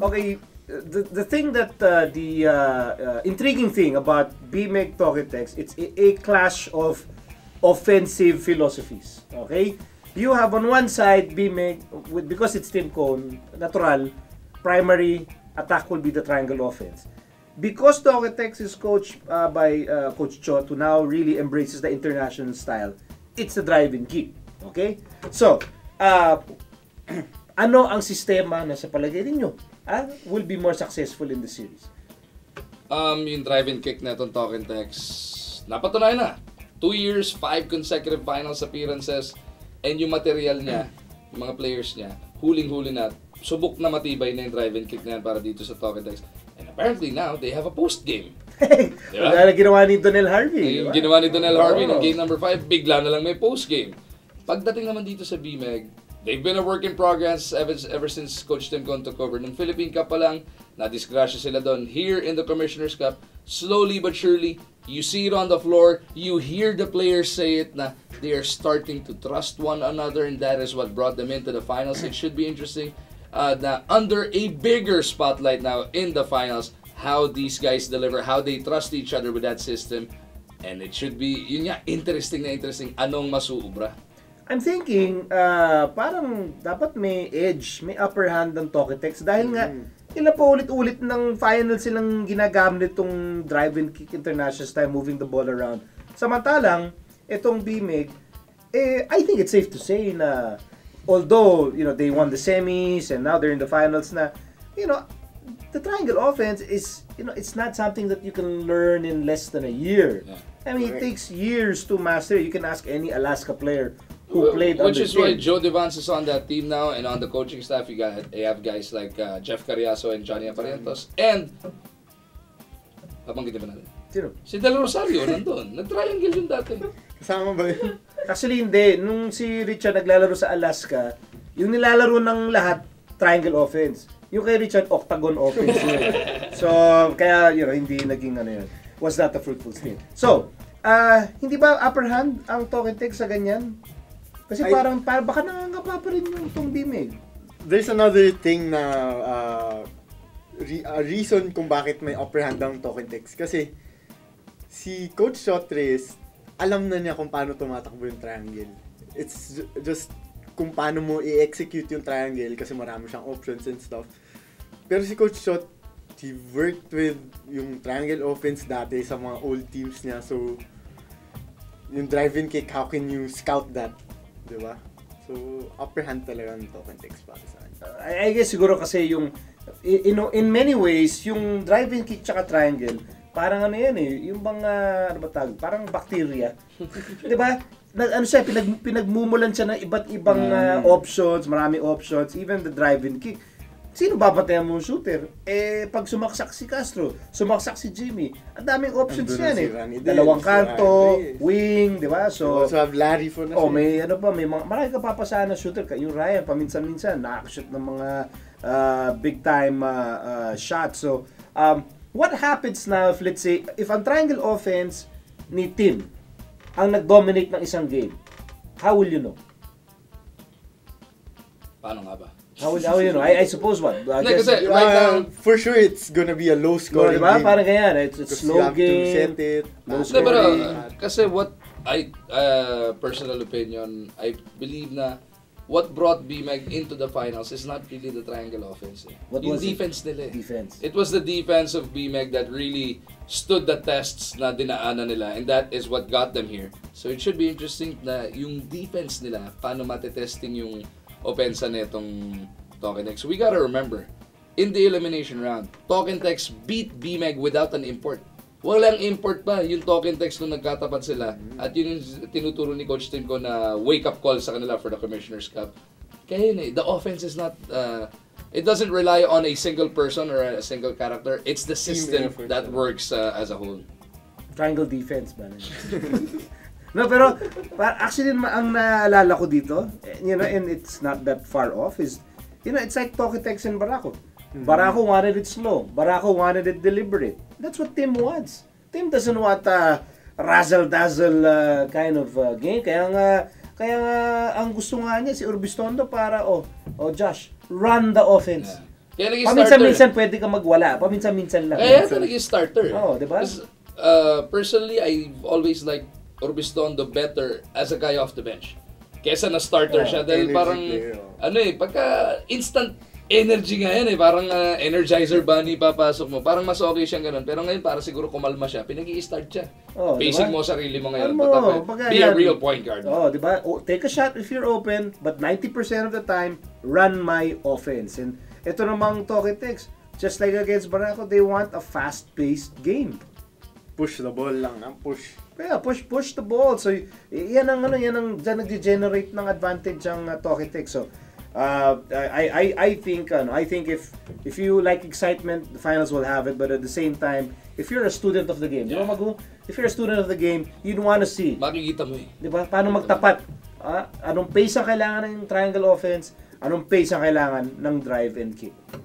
Okay, the thing that the intriguing thing about BMEG Togetex, it's a clash of offensive philosophies. Okay, you have on one side BMEG because it's team cone, natural primary attack will be the triangle offense. Because Togetex is coached by Coach Chot, who now really embraces the international style, it's a drive and kick. Okay, so ano ang sistema na sa palagay ninyo will be more successful in the series? Yung drive and kick na itong Togetex, napatunayan na. 2 years, 5 consecutive finals appearances, and yung material niya, yung mga players niya, huling-huli na, subok na matibay na yung drive and kick na yan para dito sa Togetex. And apparently now, they have a post-game. Diba? Wala na ginawa ni Donnell Harvey. Yung ginawa ni Donnell Harvey ng game number 5, bigla na lang may post-game. Pagdating naman dito sa BMEG, they've been a work in progress ever since Coach Tim Con took over. Nung Philippine Cup pa lang, na-disgrasya sila doon. Here in the Commissioner's Cup, slowly but surely, you see it on the floor, you hear the players say it na they are starting to trust one another, and that is what brought them into the finals. It should be interesting na under a bigger spotlight now in the finals, how these guys deliver, how they trust each other with that system. And it should be, yun nga, interesting na interesting. Anong masuubra? I'm thinking, parang dapat may edge, may upper hand ng Togetex dahil nga, ilan pa ulit-ulit ng final silang ginagamit itong drive and kick international style, moving the ball around. Samantalang, itong BMEG, I think it's safe to say na although, they won the semis and now they're in the finals na, the triangle offense is, it's not something that you can learn in less than a year. Yeah. I mean, it takes years to master. You can ask any Alaska player who played on the team. Which is why Joe Devance is on that team now, and on the coaching staff, you have guys like Jeff Carriazo and Johnny Aparientos. And, babanggitin ba natin? Sino? Si Del Rosario, nandun. Nag-triangle yun dati. Kasama ba yun? Actually, hindi. Nung si Richard naglalaro sa Alaska, yung nilalaro ng lahat, triangle offense. Yung kay Richard, octagon offense yun. So, kaya, hindi naging yun. Was not a fruitful stint. So, hindi ba upper hand ang Togetex sa ganyan? Kasi parang baka nangangapa pa rin yung itong BMEG. There's another thing na a reason kung bakit may upper hand ang Togetex. Kasi si Coach Sotres, alam na niya kung paano tumatakbo yung triangle. It's just kung paano mo i-execute yung triangle kasi marami siyang options and stuff. Pero si Coach Shot, he worked with yung triangle offense dati sa mga old teams niya. So, yung drive and kick, how can you scout that? Diba? So, upper hand talaga ng Togetex para sa akin. I guess siguro kasi yung, in many ways, yung drive and kick tsaka triangle, parang yan yung mga, parang bacteria. Diba? Siya, pinagmumulan siya ng iba't ibang options, maraming options, even the drive and kick. Sino babatayan mo yung shooter? Pag sumaksak si Castro, sumaksak si Jimmy, ang daming options yan Dalawang kanto, wing, di ba? So, also have Larry for na may marami ka papasahan na shooter. Yung Ryan, paminsan-minsan, nakakashoot ng mga big time shots. So, what happens now if, let's say, if ang triangle offense ni Tim ang nag-dominate ng isang game, how will you know? Paano nga ba? How will you know? I suppose what? Kasi right now, for sure it's gonna be a low scoring diba? game. Parang ganyan, it's slow game. To set it, low scoring. Pero kasi what I personal opinion, I believe na what brought BMEG into the finals is not really the triangle offense. What yung was defense nila. Defense. It was the defense of BMEG that really stood the tests na dinaanan nila, and that is what got them here. So it should be interesting na yung defense nila, paano matetesting yung opensa nitong Togetex. We gotta remember, in the elimination round, Togetex beat BMEG without an import. Walang import pa yung Togetex nung nagkatapat sila. At yun yung tinuturo ni Coach Tim ko na wake-up call sa kanila for the Commissioner's Cup. Kaya yun the offense is not, it doesn't rely on a single person or a single character. It's the system that works as a whole. Triangle defense ba? No, pero actually ang naalala ko dito, and it's not that far off, is, it's like Togetex and Barako. Barako wanted it slow. Barako wanted it deliberate. That's what Tim wants. Tim doesn't want a razzle-dazzle kind of game. Kaya nga ang gusto nga niya si Urbistondo para, Josh, run the offense. Kaya naging Paminsan-minsan pwede ka magwala. Paminsan-minsan lang. Kaya ito naging starter. Oo, di ba? Personally, I've always liked Orbistondo better as a guy off the bench. Kesa na starter siya. Dahil parang, pagka instant energy nga yan parang Energizer Bunny papasok mo. Parang mas okay siyang ganun. Pero ngayon, para siguro kumalma siya, pinag-i-start siya. Basic mo sarili mo ngayon. Be a real point guard. Di ba? Take a shot if you're open, but 90% of the time, run my offense. And ito namang Togetex, just like against Barako, they want a fast-paced game. Push the ball lang, push. Kaya push the ball. So yan ang nag-generate ng advantage ang Togetex. So I think if you like excitement, the finals will have it, but at the same time, if you're a student of the game, di ba Magu? If you're a student of the game, you'd want to see. Makikita mo Di ba? Paano magtapat? Anong pace ang kailangan ng triangle offense? Anong pace ang kailangan ng drive and kick?